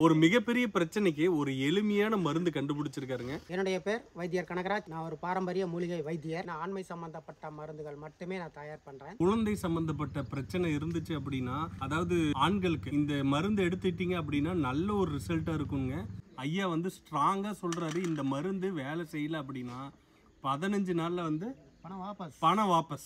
ஒரு மிகப்பெரிய பிரச்சனைக்கு ஒரு எளிமையான மருந்து கண்டுபிடிச்சிருக்காருங்க. என்னுடைய பேர் வைத்தியர் கனகராஜ். நான் ஒரு பாரம்பரிய மூலிகை வைத்தியர். நான் ஆண்மை சம்பந்தப்பட்ட மருந்துகள் மட்டுமே நான் தயார் பண்றேன். குழந்தை சம்பந்தப்பட்ட பிரச்சனை இருந்துச்சு அப்படின்னா, அதாவது ஆண்களுக்கு இந்த மருந்து எடுத்துட்டீங்க அப்படின்னா நல்ல ஒரு ரிசல்ட்டா இருக்குங்க. ஐயா வந்து ஸ்ட்ராங்கா சொல்றாரு, இந்த மருந்து வேலை செய்யல அப்படின்னா 15 நாள்ல வந்து பணம் வாபஸ்.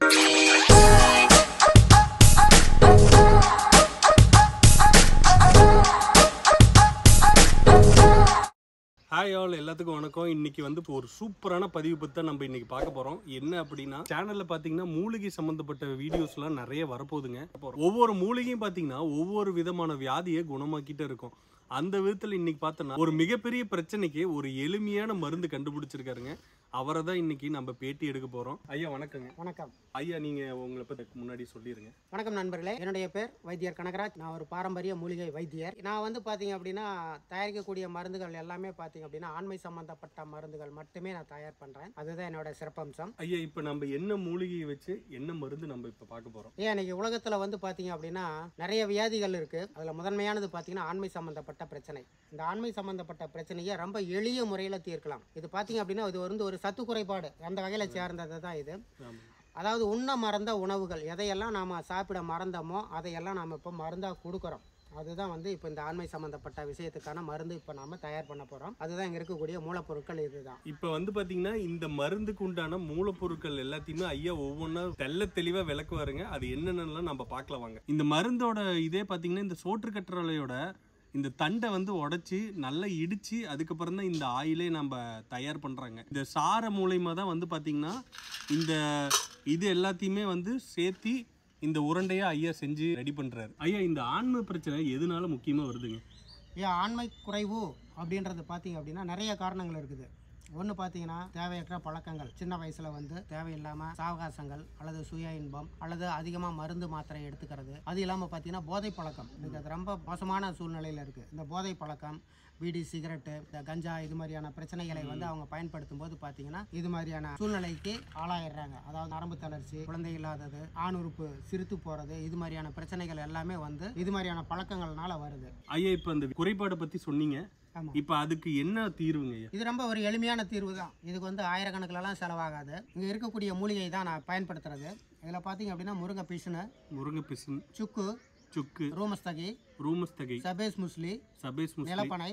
ஹாய் ஆல், எல்லாத்துக்கும் வணக்கம். இன்னைக்கு வந்து ஒரு சூப்பரான பதிவு பற்றி தான் நம்ம இன்னைக்கு பார்க்க போகிறோம். என்ன அப்படின்னா, சேனலில் பார்த்தீங்கன்னா மூலிகை சம்மந்தப்பட்ட வீடியோஸ்லாம் நிறைய வரப்போகுதுங்க. ஒவ்வொரு மூலிகையும் பார்த்தீங்கன்னா ஒவ்வொரு விதமான வியாதியை குணமாக்கிட்டு இருக்கும். அந்த விதத்தில் இன்னைக்கு பார்த்தோன்னா ஒரு மிகப்பெரிய பிரச்சனைக்கு ஒரு எளிமையான மருந்து கண்டுபிடிச்சிருக்காருங்க. அவரை தான் இன்னைக்கு நம்ம பேட்டி எடுக்க போகிறோம். ஐயா வணக்கங்க. வணக்கம் ஐயா, நீங்கள் உங்களை பற்றி முன்னாடி சொல்லிடுங்க. வணக்கம் நண்பர்களே, என்னுடைய பேர் வைத்தியர் கனகராஜ். நான் ஒரு பாரம்பரிய மூலிகை வைத்தியர். நான் வந்து பார்த்தீங்க அப்படின்னா தயாரிக்கக்கூடிய மருந்துகள் எல்லாமே பார்த்தீங்க அப்படின்னா ஆண்மை சம்பந்தப்பட்ட மருந்துகள் மட்டுமே நான் தயார் பண்ணுறேன். அதுதான் என்னோட சிறப்பம்சம். ஐயா, இப்போ நம்ம என்ன மூலிகையை வச்சு என்ன மருந்து நம்ம இப்போ பார்க்க போகிறோம்? இன்னைக்கு உலகத்தில் வந்து பார்த்தீங்க அப்படின்னா நிறைய வியாதிகள் இருக்குது. அதில் முதன்மையானது பார்த்தீங்கன்னா ஆண்மை சம்பந்தப்பட்ட பிரச்சனை. இந்த ஆண்மை சம்பந்தப்பட்ட பிரச்சனையை ரொம்ப எளிய முறையில் தீர்க்கலாம். இது பார்த்தீங்க அப்படின்னா இது வந்து ஒரு சத்து குறைபாடு அந்த வகையில் சேர்ந்தது தான் இது. அதாவது உண்ண மறந்த உணவுகள் எதையெல்லாம் நாம் சாப்பிட மறந்தோமோ அதையெல்லாம் நாம் இப்போ மருந்தாக கொடுக்குறோம். அதுதான் வந்து இப்போ இந்த ஆண்மை சம்மந்தப்பட்ட விஷயத்துக்கான மருந்து இப்போ நாம் தயார் பண்ண போகிறோம். அதுதான் இங்கே இருக்கக்கூடிய மூலப்பொருட்கள் இதுதான். இப்போ வந்து பார்த்தீங்கன்னா இந்த மருந்துக்கு உண்டான மூலப்பொருட்கள் எல்லாத்தையுமே ஐயா ஒவ்வொன்றா தெளிவாக விளக்குவாருங்க. அது என்னென்னலாம் நம்ம பார்க்கலாம் வாங்க. இந்த மருந்தோட இதே பார்த்தீங்கன்னா இந்த சோற்று கற்றாழையோட இந்த தண்டை வந்து உடைச்சி நல்லா இடித்து அதுக்கப்புறம் தான் இந்த ஆயிலே நம்ம தயார் பண்ணுறாங்க. இந்த சார மூலயமா தான் வந்து பார்த்திங்கன்னா இந்த இது எல்லாத்தையுமே வந்து சேர்த்து இந்த உருண்டையாக ஐயா செஞ்சு ரெடி பண்ணுறாரு. ஐயா, இந்த ஆண்மை பிரச்சனை எதனால முக்கியமாக வருதுங்க? ஆண்மை குறைவு அப்படின்றது பார்த்தீங்க அப்படின்னா நிறைய காரணங்கள் இருக்குது. ஒன்று பார்த்தீங்கன்னா தேவையற்ற பழக்கங்கள், சின்ன வயசில் வந்து தேவையில்லாமல் சாவகாசங்கள் அல்லது சுய இன்பம் அல்லது அதிகமாக மருந்து மாத்திரை எடுத்துக்கிறது. அது இல்லாமல் பார்த்தீங்கன்னா போதை பழக்கம். இதுக்கு அது ரொம்ப மோசமான சூழ்நிலையில் இருக்குது. இந்த போதை பழக்கம், பீடி, சிகரெட்டு, இந்த கஞ்சா இது மாதிரியான பிரச்சனைகளை வந்து அவங்க பயன்படுத்தும் போது பார்த்தீங்கன்னா இது மாதிரியான சூழ்நிலைக்கு ஆளாயிடுறாங்க. அதாவது நரம்பு தளர்ச்சி, குழந்தை இல்லாதது, ஆண் உறுப்பு சிரித்து போகிறது, இது மாதிரியான பிரச்சனைகள் எல்லாமே வந்து இது மாதிரியான பழக்கங்கள்னால வருது. ஐயா, இப்போ அந்த குறைபாடை பற்றி சொன்னீங்க. இப்போ அதுக்கு என்ன தீர்வுங்க? இது ரொம்ப ஒரு எளிமையான தீர்வு தான். இதுக்கு வந்து ஆயிரக்கணக்கிலலாம் செலவாகாது. இங்கே இருக்கக்கூடிய மூலிகை தான் நான் பயன்படுத்துறது. இதில் பார்த்தீங்க அப்படின்னா முருங்கை பிசுன், சுக்கு, ரூமஸ்தகி, சபேஸ் முஸ்லி, நிலப்பனை,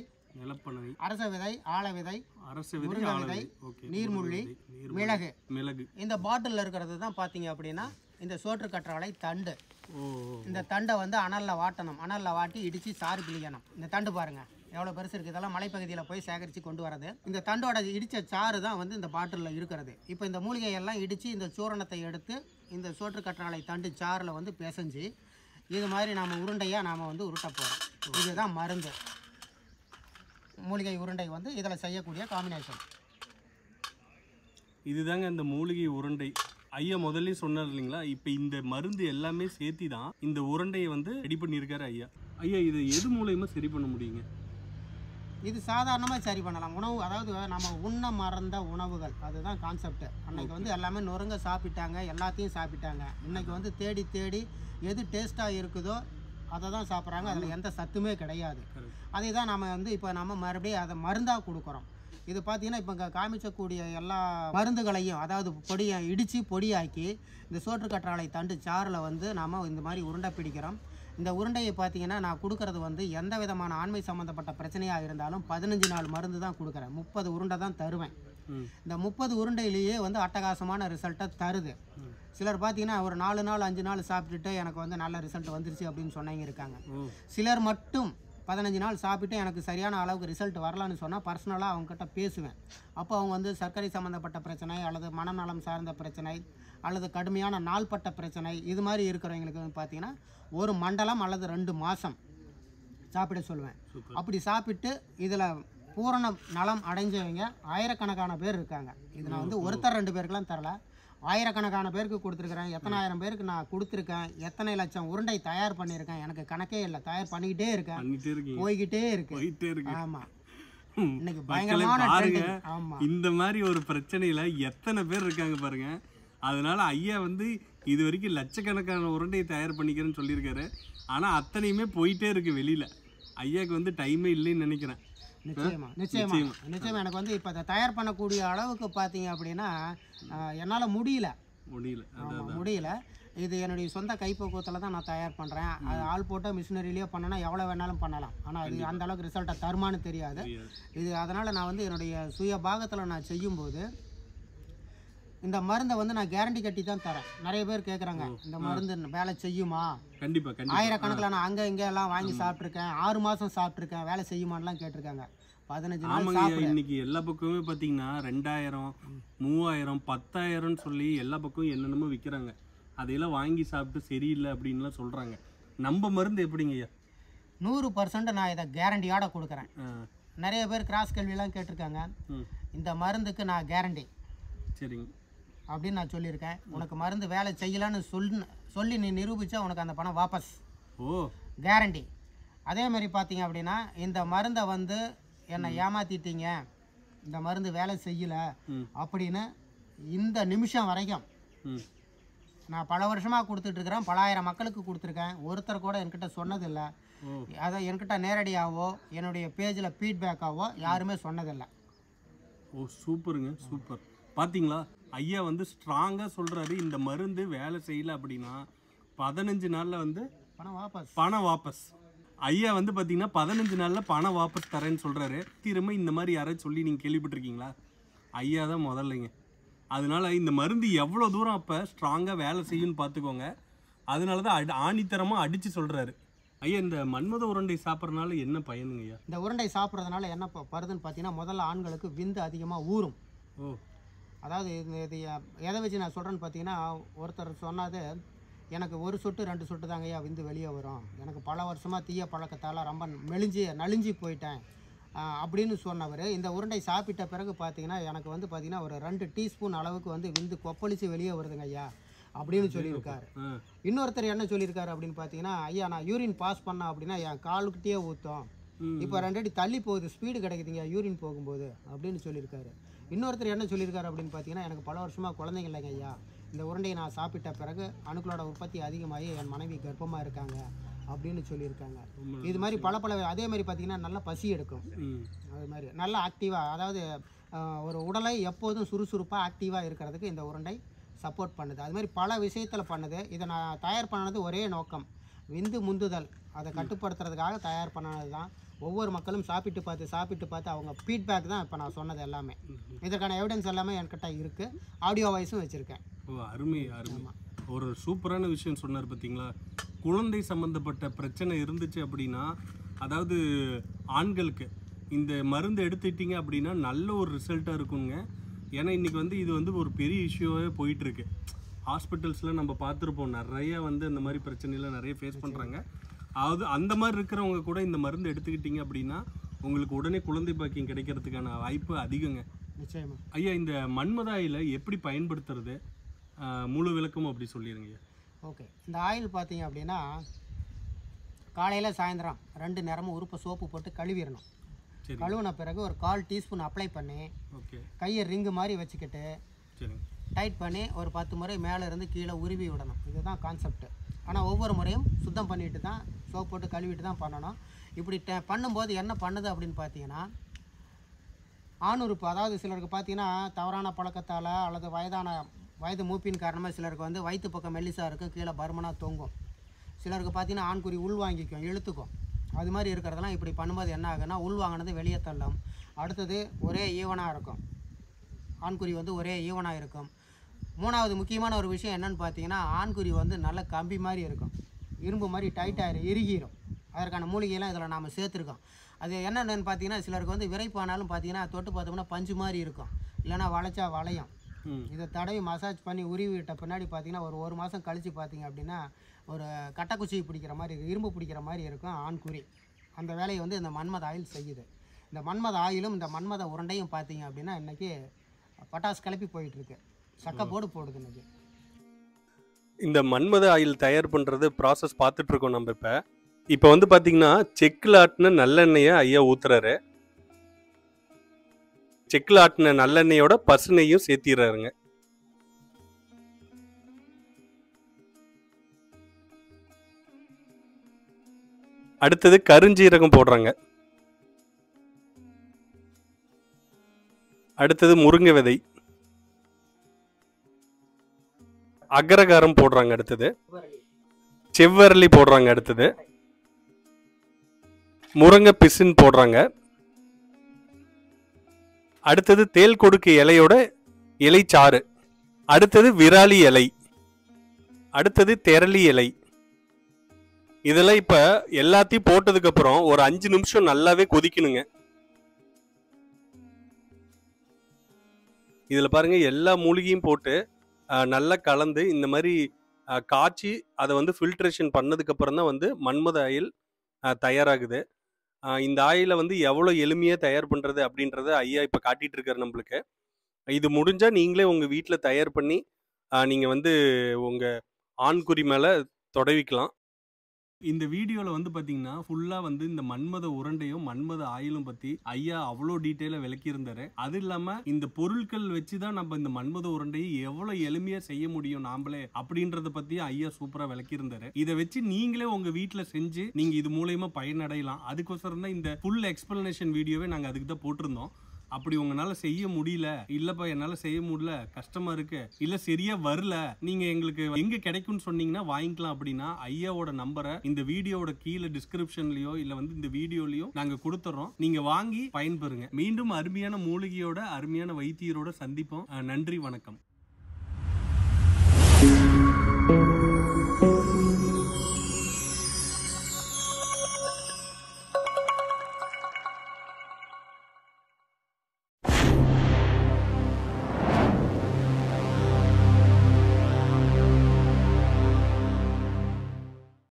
அரச விதை, ஆல விதை, முருங்கை விதை, நீர்முள்ளி, மிளகு. இந்த பாட்டில் இருக்கிறது தான் பார்த்தீங்க அப்படின்னா இந்த சோற்று கற்றாழை தண்டு. இந்த தண்டை வந்து அனலில் வாட்டணும். அனலில் வாட்டி இடித்து சாறு பிழிக்கணும். இந்த தண்டு பாருங்கள் எவ்வளோ பெருசு இருக்குது. இதெல்லாம் மலைப்பகுதியில் போய் சேகரித்து கொண்டு வரது. இந்த தண்டோட இடித்த சாறு தான் வந்து இந்த பாட்டிலில் இருக்கிறது. இப்போ இந்த மூலிகையெல்லாம் இடித்து இந்த சூரணத்தை எடுத்து இந்த சோற்று கற்றாழை தண்டு சாறில் வந்து பிசைஞ்சு இது மாதிரி நாம் உருண்டையாக நாம் வந்து உருட்ட போகிறோம். இதுதான் மருந்து. மூலிகை உருண்டை வந்து இதில் செய்யக்கூடிய காம்பினேஷன் இதுதாங்க இந்த மூலிகை உருண்டை. ஐயா முதல்ல சொன்னார் இல்லைங்களா, இப்போ இந்த மருந்து எல்லாமே சேர்த்தி தான் இந்த உருண்டையை வந்து ரெடி பண்ணியிருக்காரு ஐயா. ஐயா, இது எது மூலயமா சரி பண்ண முடியுங்க? இது சாதாரணமாக சரி பண்ணலாம். உணவு, அதாவது நம்ம உண்ண மறந்த உணவுகள், அதுதான் கான்செப்ட். அன்னைக்கு வந்து எல்லாமே நொறுங்க சாப்பிட்டாங்க, எல்லாத்தையும் சாப்பிட்டாங்க. இன்னைக்கு வந்து தேடி தேடி எது டேஸ்ட்டாக இருக்குதோ அதை தான் சாப்பிட்றாங்க. அதில் எந்த சத்துமே கிடையாது. அதை தான் நம்ம வந்து இப்போ நம்ம மறுபடியும் அதை மருந்தாக கொடுக்குறோம். இது பார்த்தீங்கன்னா இப்போ இங்கே காமிக்கக்கூடிய எல்லா மருந்துகளையும் அதாவது பொடியை இடித்து பொடியாக்கி இந்த சோற்று கற்றாழை தண்டு சாறில் வந்து நாம் இந்த மாதிரி உருண்டை பிடிக்கிறோம். இந்த உருண்டையை பார்த்தீங்கன்னா நான் கொடுக்கறது வந்து எந்த விதமான ஆண்மை சம்மந்தப்பட்ட பிரச்சனையாக இருந்தாலும் 15 நாள் மருந்து தான் கொடுக்குறேன். 30 உருண்டை தான் தருவேன். இந்த 30 உருண்டையிலேயே வந்து அட்டகாசமான ரிசல்ட்டை தருது. சிலர் பார்த்தீங்கன்னா ஒரு 4 நாள் 5 நாள் சாப்பிட்டுட்டு எனக்கு வந்து நல்ல ரிசல்ட் வந்துருச்சு அப்படின்னு சொன்னவங்க இருக்காங்க. சிலர் மட்டும் 15 நாள் சாப்பிட்டு எனக்கு சரியான அளவுக்கு ரிசல்ட் வரலான்னு சொன்னால் பர்சனலாக அவங்ககிட்ட பேசுவேன். அப்போ அவங்க வந்து சர்க்கரை சம்மந்தப்பட்ட பிரச்சனை அல்லது மனநலம் சார்ந்த பிரச்சனை அல்லது கடுமையான நாள்பட்ட பிரச்சனை இது மாதிரி இருக்கிறவங்களுக்கு வந்து பார்த்தீங்கன்னா ஒரு மண்டலம் அல்லது 2 மாதம் சாப்பிட சொல்லுவேன். அப்படி சாப்பிட்டு இதில் பூரண நலம் அடைஞ்சவங்க ஆயிரக்கணக்கான பேர் இருக்காங்க. இது நான் வந்து ஒருத்தர் 2 பேருக்கெலாம் தரல, ஆயிரக்கணக்கான பேருக்கு கொடுத்துருக்குறேன். எத்தனை ஆயிரம் பேருக்கு நான் கொடுத்துருக்கேன், எத்தனை லட்சம் உருண்டை தயார் பண்ணியிருக்கேன், எனக்கு கணக்கே இல்லை. தயார் பண்ணிக்கிட்டே இருக்கேன், போய்கிட்டே இருக்கு. ஆமாம், இன்னைக்கு பயங்கரமான இந்த மாதிரி ஒரு பிரச்சனையில் எத்தனை பேர் இருக்காங்க பாருங்க. அதனால ஐயா வந்து இது வரைக்கும் லட்சக்கணக்கான உருண்டையை தயார் பண்ணிக்கிறேன்னு சொல்லியிருக்காரு. ஆனால் அத்தனையுமே போயிட்டே இருக்கு வெளியில். ஐயாக்கு வந்து டைமே இல்லைன்னு நினைக்கிறேன். நிச்சயமா எனக்கு வந்து இப்போ அதை தயார் பண்ணக்கூடிய அளவுக்கு பார்த்தீங்க அப்படின்னா என்னால் முடியல. இது என்னுடைய சொந்த கைப்பக்குவத்தில் தான் நான் தயார் பண்ணுறேன். அது ஆள் போட்டு மிஷினரிலேயே பண்ணனா எவ்வளோ வேணாலும் பண்ணலாம். ஆனால் அது அந்த அளவுக்கு ரிசல்ட்டை தருமானு தெரியாது. இது அதனால் நான் வந்து என்னுடைய சுய பாகத்தில் நான் செய்யும்போது இந்த மருந்தை வந்து நான் கேரண்டி கட்டி தான் தரேன். நிறைய பேர் கேட்குறாங்க, இந்த மருந்து வேலை செய்யுமா? கண்டிப்பாக. ஆயிரக்கணக்கில் நான் அங்கே இங்கே எல்லாம் வாங்கி சாப்பிட்ருக்கேன், 6 மாதம் சாப்பிட்ருக்கேன், வேலை செய்யுமான்லாம் கேட்டிருக்காங்க. 15 நாள் இன்னைக்கு எல்லா பக்கமே பார்த்தீங்கன்னா 2000, 3000, 10,000 சொல்லி எல்லா பக்கமும் என்னென்னமோ விற்கிறாங்க. அதையெல்லாம் வாங்கி சாப்பிட்டு சரியில்லை அப்படின்லாம் சொல்கிறாங்க. நம்ம மருந்து எப்படிங்க ஐயா? 100% நான் இதை கேரண்டியோட கொடுக்குறேன். நிறைய பேர் கிராஸ் கேள்வியெல்லாம் கேட்டிருக்காங்க, இந்த மருந்துக்கு நான் கேரண்டி சரிங்க அப்படின்னு நான் சொல்லியிருக்கேன். உனக்கு மருந்து வேலை செய்யலான்னு சொல்லி நீ நிரூபித்தா உனக்கு அந்த பணம் வாபஸ். கேரண்டி. அதே மாதிரி பார்த்தீங்க அப்படின்னா இந்த மருந்தை வந்து என்னை ஏமாற்றிட்டீங்க, இந்த மருந்து வேலை செய்யலை அப்படின்னு இந்த நிமிஷம் வரைக்கும் நான் பல வருஷமாக கொடுத்துட்ருக்கிறேன். பல ஆயிரம் மக்களுக்கு கொடுத்துருக்கேன். ஒருத்தர் கூட என்கிட்ட சொன்னதில்லை. அதை என்கிட்ட நேரடியாகவோ என்னுடைய பேஜில் ஃபீட்பேக்காகவோ யாருமே சொன்னதில்லை. சூப்பருங்க, சூப்பர். பார்த்தீங்களா, ஐயா வந்து ஸ்ட்ராங்காக சொல்கிறாரு, இந்த மருந்து வேலை செய்யலை அப்படின்னா 15 நாளில் வந்து பணம் வாபஸ். ஐயா வந்து பார்த்தீங்கன்னா 15 நாளில் பணம் வாபஸ் தரேன்னு சொல்கிறாரு. திரும்ப இந்த மாதிரி யாராச்சும் சொல்லி நீங்கள் கேள்விப்பட்டிருக்கீங்களா? ஐயா தான் முதல்லைங்க. அதனால இந்த மருந்து எவ்வளோ தூரம் அப்போ ஸ்ட்ராங்காக வேலை செய்யும்னு பார்த்துக்கோங்க. அதனால தான் ஆணித்தரமாக அடித்து சொல்கிறாரு. ஐயா, இந்த மன்மத உருண்டை சாப்பிட்றதுனால என்ன பயனுங்க ஐயா? இந்த உருண்டை சாப்பிட்றதுனால என்ன வருதுன்னு பார்த்தீங்கன்னா, முதல்ல ஆண்களுக்கு விந்து அதிகமாக ஊறும். அதாவது இது எதை வச்சு நான் சொல்கிறேன்னு பார்த்தீங்கன்னா, ஒருத்தர் சொன்னாது, எனக்கு 1 சொட்டு 2 சொட்டு தாங்க ஐயா விந்து வெளியே வரும், எனக்கு பல வருஷமாக தீய பழக்கத்தால் ரொம்ப நலிஞ்சு போயிட்டேன் அப்படின்னு சொன்னவர் இந்த உருண்டை சாப்பிட்ட பிறகு பார்த்தீங்கன்னா எனக்கு வந்து பார்த்தீங்கன்னா ஒரு 2 டீஸ்பூன் அளவுக்கு வந்து விந்து கொப்பளிச்சு வெளியே வருதுங்க ஐயா அப்படின்னு சொல்லியிருக்காரு. இன்னொருத்தர் என்ன சொல்லியிருக்காரு அப்படின்னு பார்த்தீங்கன்னா, ஐயா நான் யூரின் பாஸ் பண்ணேன் அப்படின்னா என் காலுக்கிட்டே ஊற்றும், இப்போ 2 அடி தள்ளி போகுது, ஸ்பீடு கிடைக்குதுங்க யூரின் போகும்போது அப்படின்னு சொல்லியிருக்காரு. இன்னொருத்தர் என்ன சொல்லியிருக்காரு அப்படின்னு பார்த்தீங்கன்னா, எனக்கு பல வருஷமாக குழந்தைங்க இல்லைங்க ஐயா, இந்த உருண்டையை நான் சாப்பிட்ட பிறகு அணுக்களோட உற்பத்தி அதிகமாகி என் மனைவி கர்ப்பமாக இருக்காங்க அப்படின்னு சொல்லியிருக்காங்க. இது மாதிரி பல அதே மாதிரி பார்த்தீங்கன்னா நல்லா பசி எடுக்கும், அது மாதிரி நல்லா ஆக்டிவாக, அதாவது ஒரு உடலை எப்போதும் சுறுசுறுப்பாக ஆக்டிவாக இருக்கிறதுக்கு இந்த உருண்டை சப்போர்ட் பண்ணுது. அது மாதிரி பல விஷயத்தில் பண்ணுது. இதை நான் தயார் பண்ணது ஒரே நோக்கம், விந்து முந்துதல் அதை கட்டுப்படுத்துறதுக்காக தயார் பண்ணது தான். ஒவ்வொரு மக்களும் சாப்பிட்டு பார்த்து அவங்க ஃபீட்பேக் தான் இப்போ நான் சொன்னது எல்லாமே. இதற்கான எவிடன்ஸ் எல்லாமே என்கிட்ட இருக்குது, ஆடியோ வாய்ஸும் வச்சுருக்கேன். அருமை. ஒரு சூப்பரான விஷயம் சொன்னார் பார்த்தீங்களா. குழந்தை சம்மந்தப்பட்ட பிரச்சனை இருந்துச்சு அப்படின்னா, அதாவது ஆண்களுக்கு இந்த மருந்து எடுத்துக்கிட்டிங்க அப்படின்னா நல்ல ஒரு ரிசல்ட்டாக இருக்குங்க. ஏன்னா இன்றைக்கி வந்து இது வந்து ஒரு பெரிய இஷ்யூவாகவே போயிட்டுருக்கு. ஹாஸ்பிட்டல்ஸில் நம்ம பார்த்துருப்போம், நிறையா வந்து இந்த மாதிரி பிரச்சனைலாம் நிறைய ஃபேஸ் பண்ணுறாங்க. அதாவது அந்த மாதிரி இருக்கிறவங்க கூட இந்த மருந்து எடுத்துக்கிட்டிங்க அப்படின்னா உங்களுக்கு உடனே குழந்தை பாக்கியம் கிடைக்கிறதுக்கான வாய்ப்பு அதிகங்க. நிச்சயமா. ஐயா, இந்த மன்மத ஆயிலை எப்படி பயன்படுத்துறது முழு விளக்கமும் அப்படி சொல்லிடுங்க. ஓகே, இந்த ஆயில் பார்த்தீங்க அப்படின்னா காலையில் சாயந்தரம் 2 நேரமும் உறுப்பை சோப்பு போட்டு கழுவிடணும். கழுவின பிறகு ஒரு 1/4 டீஸ்பூன் அப்ளை பண்ணி கையை ரிங்கு மாதிரி வச்சுக்கிட்டு டைட் பண்ணி ஒரு 10 முறை மேலே இருந்து கீழே உருவி விடணும். இதுதான் கான்செப்ட். ஆனால் ஒவ்வொரு முறையும் சுத்தம் பண்ணிட்டு தான் சோப் போட்டு கழுவிட்டு தான் பண்ணணும். இப்படி பண்ணும்போது என்ன பண்ணுது அப்படின்னு பார்த்தீங்கன்னா, ஆணுறுப்பு, அதாவது சிலருக்கு பார்த்தீங்கன்னா தவறான பழக்கத்தால் அல்லது வயது மூப்பின் காரணமாக சிலருக்கு வந்து வயிற்று பக்கம் மெல்லிசாக இருக்கும், கீழே பருமனாக தொங்கும். சிலருக்கு பார்த்தீங்கன்னா ஆண்குறி உள்வாங்கிக்கும், இழுத்துக்கும். அது மாதிரி இருக்கிறதெல்லாம் இப்படி பண்ணும்போது என்ன ஆகுன்னா, உள்வாங்கினது வெளியே தள்ளும். அடுத்தது ஒரே ஈவனாக இருக்கும், ஆண்குறி வந்து ஒரே ஈவனாக இருக்கும். 3வது முக்கியமான ஒரு விஷயம் என்னென்னு பார்த்தீங்கன்னா, ஆண்குறி வந்து நல்ல கம்பி மாதிரி இருக்கும், இரும்பு மாதிரி டைட்டாக இறுகிடும். அதற்கான மூலிகையெல்லாம் இதில் நாம் சேர்த்துருக்கோம். அது என்னென்னு பார்த்தீங்கன்னா, சிலருக்கு வந்து விரைப்பானாலும் பார்த்தீங்கன்னா தொட்டு பார்த்தோம்னா பஞ்சு மாதிரி இருக்கும், இல்லைனா வளைச்சா வளையும். இதை தடவி மசாஜ் பண்ணி உருவி விட்ட பின்னாடி பார்த்தீங்கன்னா ஒரு மாதம் கழித்து பார்த்தீங்க அப்படின்னா ஒரு கட்டைக்குச்சி பிடிக்கிற மாதிரி, இரும்பு பிடிக்கிற மாதிரி இருக்கும் ஆண்குறி. அந்த வேலையை வந்து இந்த மன்மத ஆயில் செய்யுது. இந்த மன்மத ஆயிலும் இந்த மன்மத உருண்டையும் பார்த்தீங்க அப்படின்னா இன்றைக்கி பட்டாசு கிளப்பி போயிட்டுருக்கு, சக்க போடுது இன்றைக்கி. இந்த மன்மத ஆயில் தயார் பண்ணுறது ப்ராசஸ் பார்த்துட்ருக்கோம் நம்ம. இப்போ வந்து பார்த்தீங்கன்னா செக்கில் ஆட்டின நல்லெண்ணெயை ஐயா ஊற்றுறாரு. செக்கில் ஆட்டின நல்லெண்ணெயோட பசுனையும் சேர்த்திடுறாருங்க. அடுத்தது கருஞ்சீரகம் போடுறாங்க. அடுத்தது முருங்கை விதை, அகரகாரம் போடுறாங்க. அடுத்தது செவ்வரளி போடுறாங்க. அடுத்தது முருங்கை பிசின் போடுறாங்க. அடுத்தது தேல் கொடுக்கு இலையோட இலைச்சாறு. அடுத்தது விராலி இலை. அடுத்தது தெரளி இலை. இதெல்லாம் இப்ப எல்லாத்தையும் போட்டதுக்கு அப்புறம் ஒரு 5 நிமிஷம் நல்லாவே கொதிக்கணுங்க. இதுல பாருங்க எல்லா மூலிகையும் போட்டு நல்லா கலந்து இந்த மாதிரி காய்ச்சி அதை வந்து ஃபில்ட்ரேஷன் பண்ணதுக்கு அப்புறம் தான் வந்து மன்மத ஆயில் தயாராகுது. இந்த ஆயிலை வந்து எவ்வளோ எளிமையாக தயார் பண்ணுறது அப்படின்றத ஐயா இப்போ காட்டிட்டு இருக்காரு நம்மளுக்கு. இது முடிஞ்சால் நீங்களே உங்கள் வீட்டில் தயார் பண்ணி நீங்கள் வந்து உங்கள் ஆண்குறி மேலே தொடவிக்கலாம். இந்த வீடியோவில் வந்து பார்த்தீங்கன்னா ஃபுல்லாக வந்து இந்த மன்மத உருண்டையும் மன்மத ஆயிலும் பற்றி ஐயா அவ்வளோ டீட்டெயிலாக விளக்கியிருந்தாரு. அது இல்லாமல் இந்த பொருட்கள் வச்சு தான் நம்ம இந்த மன்மத உருண்டையை எவ்வளோ எளிமையாக செய்ய முடியும் நாமளே அப்படின்றத பற்றி ஐயா சூப்பராக விளக்கியிருந்தாரு. இதை வச்சு நீங்களே உங்கள் வீட்டில் செஞ்சு நீங்கள் இது மூலயமா பயனடையலாம். அதுக்கோசரம் தான் இந்த ஃபுல் எக்ஸ்பிளனேஷன் வீடியோவே நாங்கள் அதுக்கு தான் போட்டிருந்தோம். அப்படி உங்களால செய்ய முடியல, இல்லப்பா என்னால செய்ய முடியல, கஷ்டமா இருக்கு, இல்ல சரியா வரல, நீங்க எங்களுக்கு எங்க கிடைக்கும்னு சொன்னீங்கன்னா வாங்கிக்கலாம் அப்படின்னா ஐயாவோட நம்பரை இந்த வீடியோவோட கீழே டிஸ்கிரிப்ஷன்லயோ இல்ல வந்து இந்த வீடியோலயோ நாங்க கொடுத்துறோம். நீங்க வாங்கி பயன்பெறுங்க. மீண்டும் அருமையான மூலிகையோட அருமையான வைத்தியரோட சந்திப்போம். நன்றி, வணக்கம்.